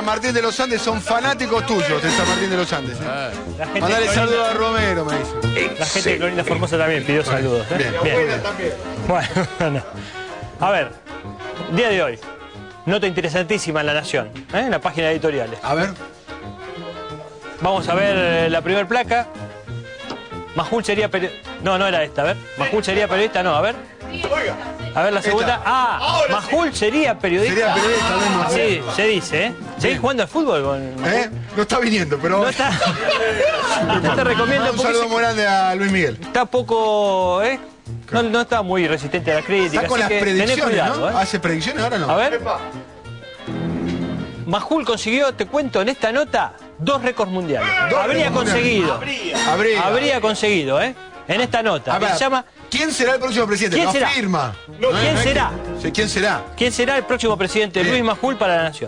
San Martín de los Andes son fanáticos tuyos de San Martín de los Andes. Mandale saludos a Romero, me dice. La gente de Colonia Formosa también pidió saludos. Bien. Bueno, a ver, día de hoy, nota interesantísima en La Nación, en la página de editoriales. A ver. Vamos a ver la primera placa. Majul sería periodista. No, no era esta, a ver. Majul sería periodista, no, a ver. A ver la segunda. Ah, Majul sería periodista. Sería periodista, no Majul. Sí, se dice, ¿eh? ¿Seguís jugando al fútbol con Majul? No está viniendo, pero... No está. Yo te recomiendo un saludo muy grande a Luis Miguel. Está poco, no está muy resistente a la crítica. Está con las predicciones, cuidado, ¿no? ¿Hace predicciones ahora no? A ver. Majul consiguió, te cuento, en esta nota, 2 récords mundiales. Habría conseguido. Habría conseguido, en esta nota. Ver, se llama... ¿Quién será el próximo presidente? ¿Quién será? Afirma. ¿Quién será? ¿Quién será? ¿Quién será el próximo presidente? Luis Majul para La Nación.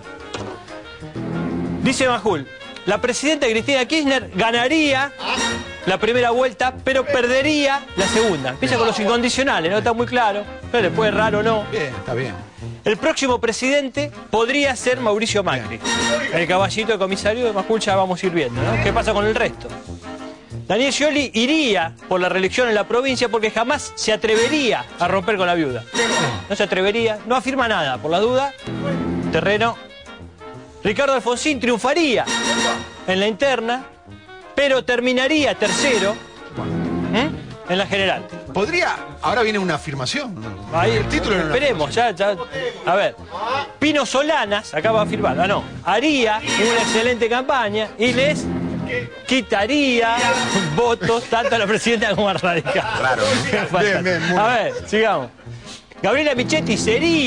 Dice Majul, la presidenta Cristina Kirchner ganaría la primera vuelta, pero perdería la segunda. Empieza con los incondicionales, no está muy claro, pero después raro o no. Bien, está bien. El próximo presidente podría ser Mauricio Macri. El caballito de comisario de Majul ya vamos a ir viendo, ¿no? ¿Qué pasa con el resto? Daniel Scioli iría por la reelección en la provincia porque jamás se atrevería a romper con la viuda. No se atrevería, no afirma nada, por la duda. Terreno. Ricardo Alfonsín triunfaría en la interna, pero terminaría tercero en la general. ¿Podría? Ahora viene una afirmación. Ahí, el título esperemos, ya. A ver, Pino Solanas, acaba de afirmar, haría una excelente campaña y les quitaría votos tanto a la presidenta como a Radical. Claro. Bien, a ver, sigamos. Gabriela Michetti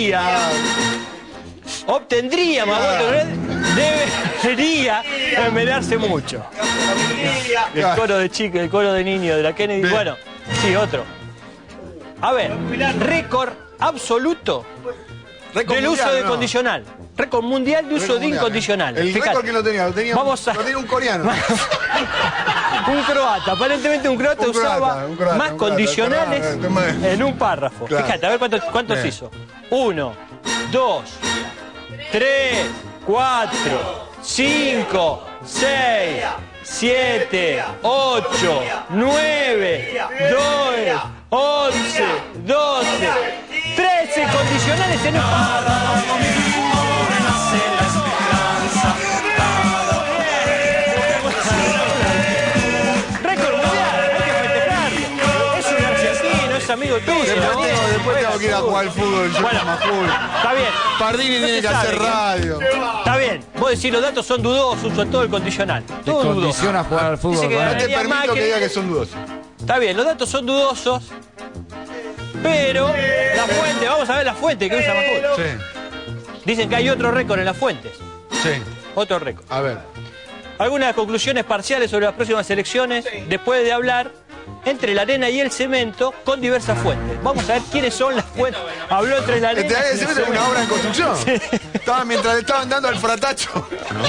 obtendría más votos, debería enmenarse mucho. El coro de chicos, el coro de niños de la Kennedy, bien. Bueno, sí, otro. A ver, récord absoluto del uso de condicional. Récord mundial de uso de incondicional. El récord que lo tenía lo tenía un coreano. Un croata, aparentemente un croata usaba más condicionales en un párrafo. Claro. Fíjate, a ver cuántos hizo. 1, 2, 3, 4, 5, 6, 7, 8, 9, 2, 11, 12, 13 condicionales en un párrafo. Récord mundial, hay que festejarlo. Es un argentino, es amigo tuyo. Después tengo que ir a jugar al fútbol. Bueno, está bien. Pardini tiene que hacer radio. Está bien. Vos decís los datos son dudosos, uso todo el condicional. Todo dudoso. Condiciona a jugar al fútbol. No te permito que diga que son dudosos. Está bien, los datos son dudosos, pero la fuente, vamos a ver la fuente que usa Majul. Sí. Dicen que hay otro récord en las fuentes. Sí. Otro récord. A ver. Algunas conclusiones parciales sobre las próximas elecciones, después de hablar entre la arena y el cemento con diversas fuentes. Vamos a ver quiénes son las fuentes. Habló entre la arena y el cemento. Es una obra en construcción. Sí. Mientras le estaban dando al fratacho.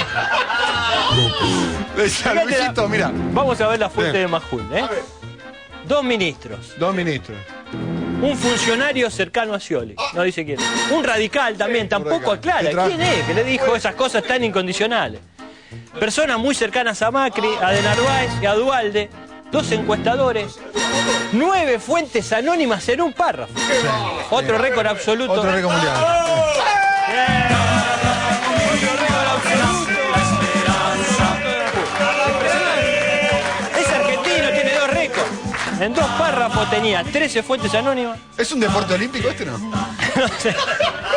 Decía Luisito, mira. Vamos a ver la fuente de Majul, 2 ministros. 2 ministros. Un funcionario cercano a Scioli. No dice quién. Un radical también, tampoco aclara quién es que le dijo esas cosas tan incondicionales. Personas muy cercanas a Macri, a De Narváez y a Duhalde. 2 encuestadores. 9 fuentes anónimas en un párrafo. Otro récord absoluto. Otro récord mundial. Es argentino, tiene 2 récords. En 2 párrafos tenía 13 fuentes anónimas. ¿Es un deporte olímpico este, no? No sé.